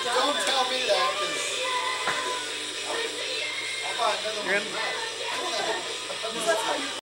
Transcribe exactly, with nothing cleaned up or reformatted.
Don't tell me that, because I'll buy another You're one. in- tonight.